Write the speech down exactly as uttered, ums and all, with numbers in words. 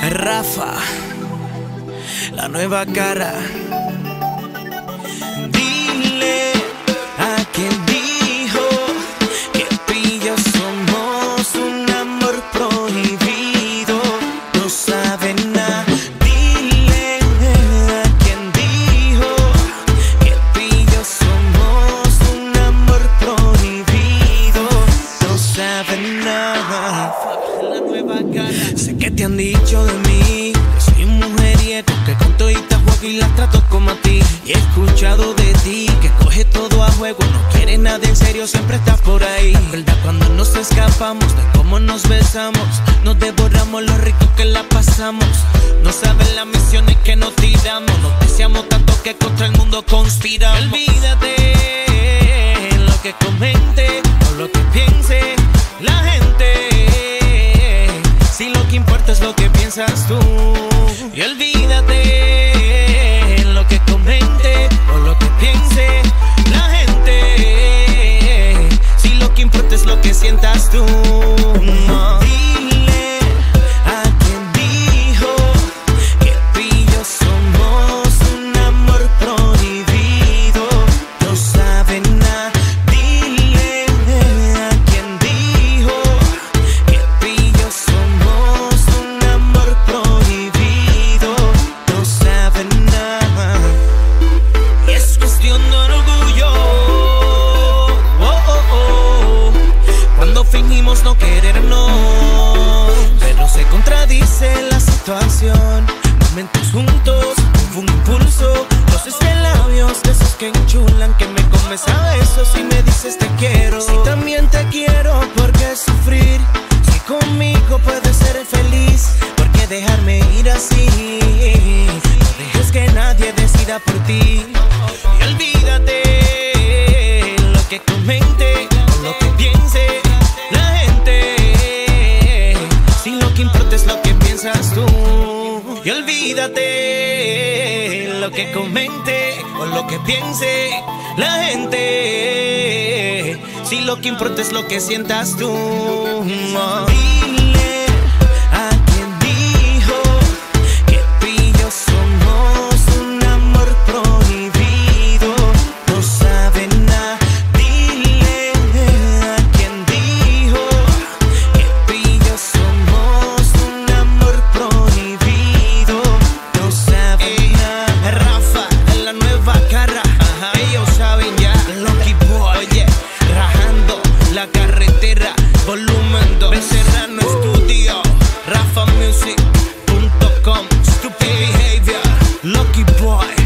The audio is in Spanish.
Raffa, la nueva cara. Dile a quien dijo que tú y yo somos un amor prohibido. No sabe nada. Dile a quien dijo que tú y yo somos un amor prohibido. No sabe nada. La nueva cara. Sé que te han dicho de mí que soy un mujeriego, que con toditas juego y las trato como a ti. Y he escuchado de ti que coge todo a juego, no quieres nada en serio, siempre estás por ahí. ¿Verdad? Cuando nos escapamos de cómo nos besamos, nos devoramos lo rico que la pasamos. No sabes las misiones que nos tiramos, nos deseamos tanto que contra el mundo conspiramos. Olvídate lo que comente o lo que piense la gente, si lo que importa es lo que piensas tú. Y olvídate lo que comente o lo que piense la gente, si lo que importa es lo que sientas tú. No. Dile a quien dijo que tú y yo somos un amor prohibido. No sabe nada. Dile a quien dijo que tú y yo somos un amor prohibido. No sabe nada. Y es cuestión de orgullo. Oh, oh, oh. Cuando fingimos no querernos, pero se contradice la situación. Momentos juntos, hubo un impulso, roces de labios, de esos que enchulan, que me comes a besos y me dices te quiero. Si también te quiero, ¿por qué sufrir? Si conmigo puedes ser feliz, ¿por qué dejarme ir así? No dejes que nadie decida por ti. Y olvídate lo que comente o lo que piense la gente, si lo que importa es lo que piensas tú. Y olvídate lo que comente o lo que piense la gente, si lo que importa es lo que sientas tú. Dile a quien dijo que tú y yo somos un amor prohibido. No sabe nada. Dile a quien dijo que tú y yo somos un amor prohibido. No sabe nada. Raffa es la nueva cara. Ajá. Ellos saben ya. Lucky Boy, oye, rajando la carretera, volumen dos, Becerrano Studio, Raffa Music punto com, Stupid Behavior, Lucky Boy.